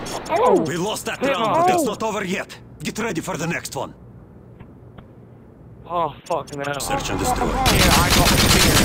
Oh! We lost that round, but it's not over yet. Get ready for the next one. Oh, fucking hell. Search and destroy. Yeah, I got fear.